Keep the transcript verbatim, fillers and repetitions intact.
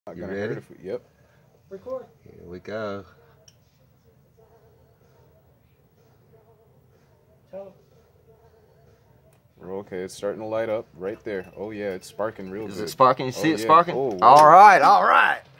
Not You gonna ready? hurt if we, yep. Record. Here we go. Tell them. We're okay. It's starting to light up right there. Oh yeah, it's sparking real Is good. it sparking? You see Oh, it yeah. sparking? Oh, all right, all right.